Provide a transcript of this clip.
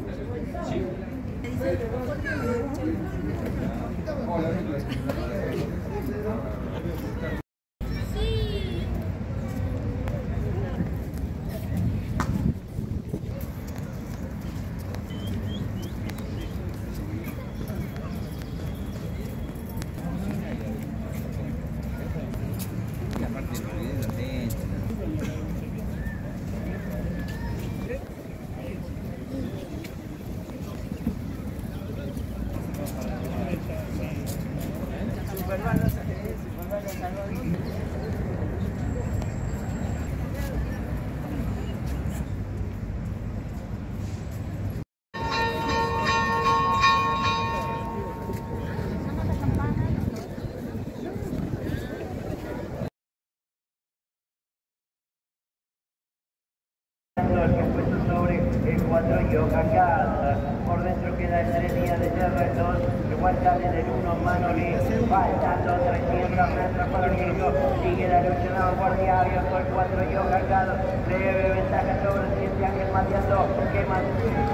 Sobre el 4 Yoga, por dentro queda Estrella de Cerretos, igual sale del 1 Manoli, faltando 300 metros por el inicio, sigue la lucha en la vanguardia, abierto el 4 Yoga, breve ventaja sobre el 7 Ángel Matiazo, que mantiene